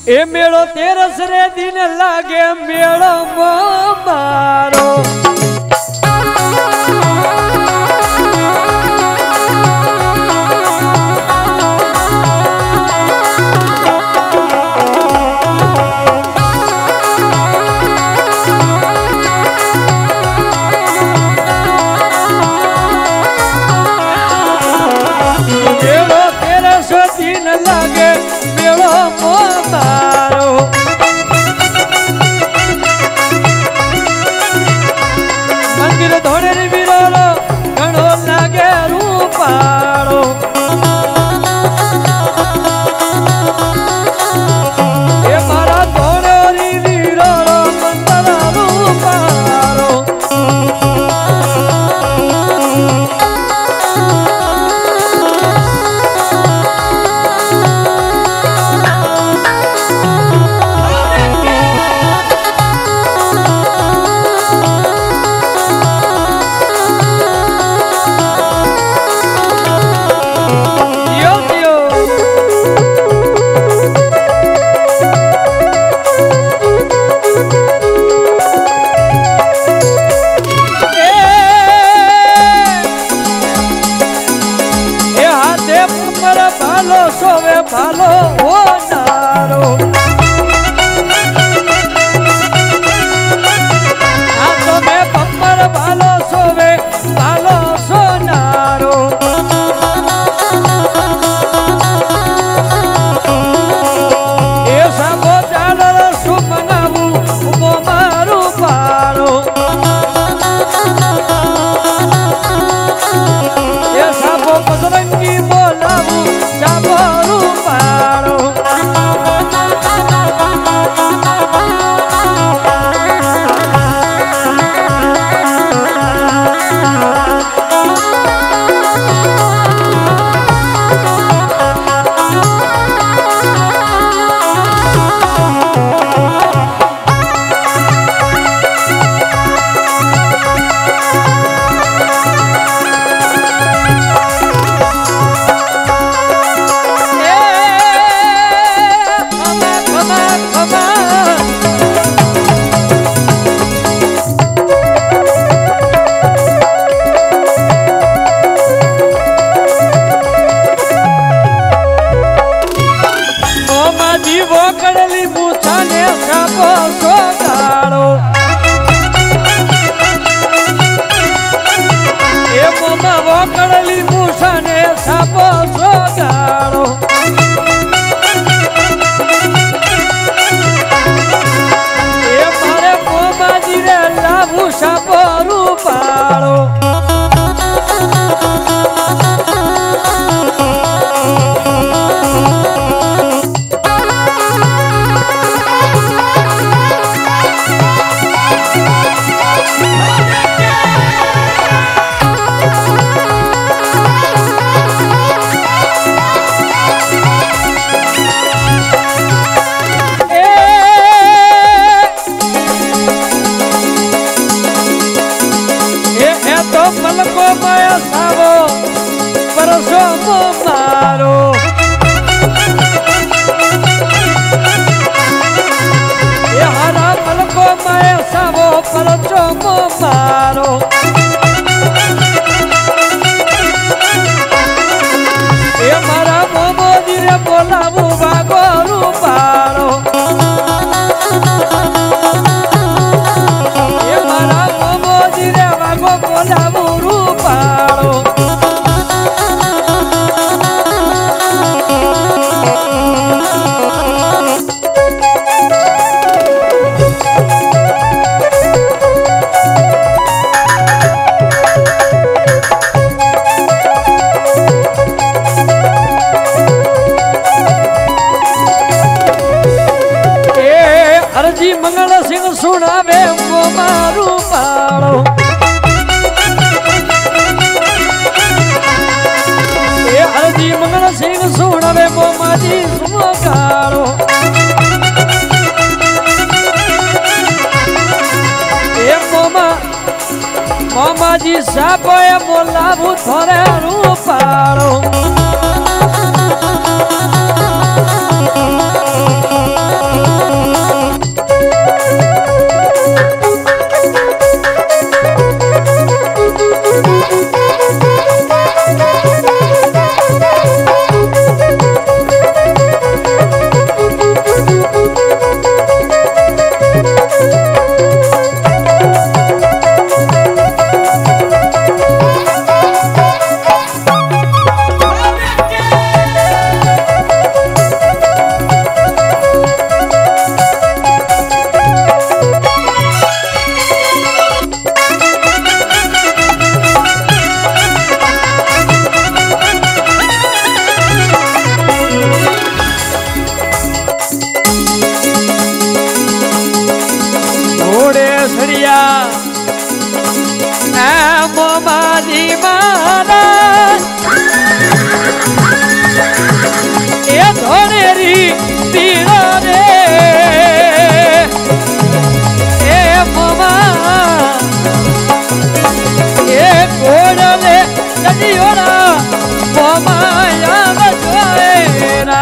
ए मेड़ो तेरस रे दिन लागे मेड़ो मारो मेड़ो तेरस दिन लागे मेड़ो मारो मंदिर धोड़े विरोलो घणो लागे रूपारो ए मारा धोड़े विरोलो मंदिर रूपारो भालो सोवे भालो हो नारो हाथों में पप्पर भालो सोवे भालो सोनारो ए साबो चादर सुमंगावू वो मारू पारो ए साबो बजरंगी बोलावू जाबरू पारो वो कड़ली पूछा ने साबो सोगाड़ो ए मोमा वो कड़ली पूछा ने साबो सोगाड़ो ए मारे मोमा जी रे लाभू साबो रूपाड़ो तो पलको माया सावो परसो मारो ये हरा पलको माया सावो परसो मारो ये मारा मोमो दिरे बोलावू बागो रूपारो ये मारा मोमो दिरे बागो बोलावू रूपारो अर्जी मंगल सिंह सुनावे वो मारू पाड़ो ए अर्जी मंगल सिंह सुनावे वो माजी सुगाड़ो ए मोमा जी साबो ए बोलावू थोरे रूपाड़ो धनेरी पीड़ा रे ए मोमा ए घोड़ले नदियोरा मोमा याद जोएरा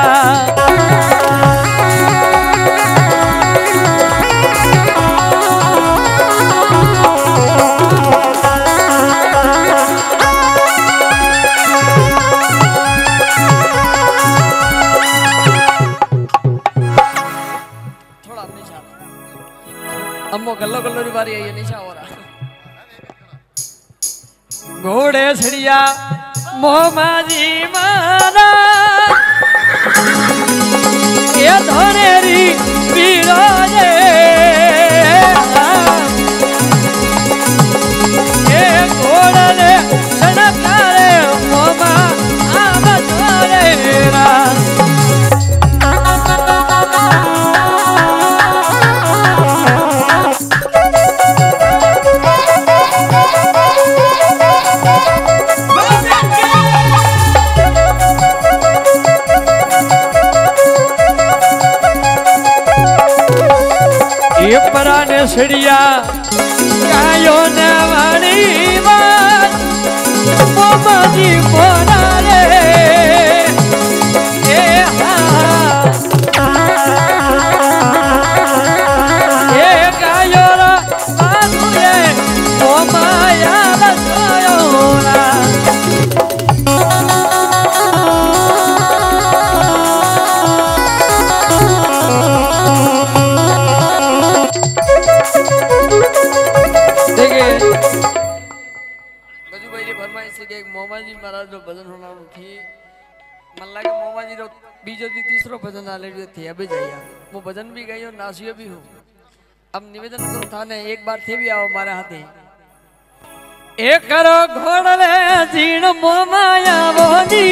अम्मो गल्लो गल्लो री बारी आई है निशा हो रहा घोड़े छड़िया मोमा जी मारा ये धनेरी पीड़ा रे ये घोड़े सड़कारे मोमा आम जोरेरा पराने सिड़िया गायो न वाली बात मोमा जी मोरा रे ए गायो रा बानू रे मोमा याद जोयोरा मोमा जी महाराज जो भजन होना थी मन लगे मोमा जी बीजो दी तीसरो भजन आले थे अभी जाइए वो भजन भी गई और नासियो भी हूँ अब निवेदन करो था ने एक बार थे भी आओ हमारे हाथे एक करो घोड़ले जीण मोमाया बोनी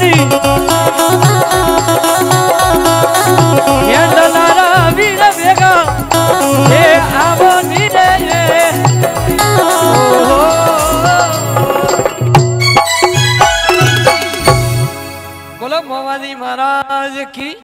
Vega मोमाजी महाराज की